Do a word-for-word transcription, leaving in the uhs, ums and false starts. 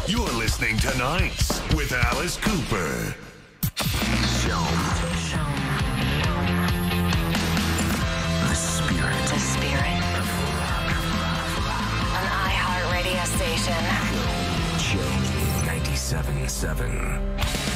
You're listening to Nights with Alice Cooper. CHOM. The spirit. The spirit. An iHeart radio station. CHOM ninety-seven point seven.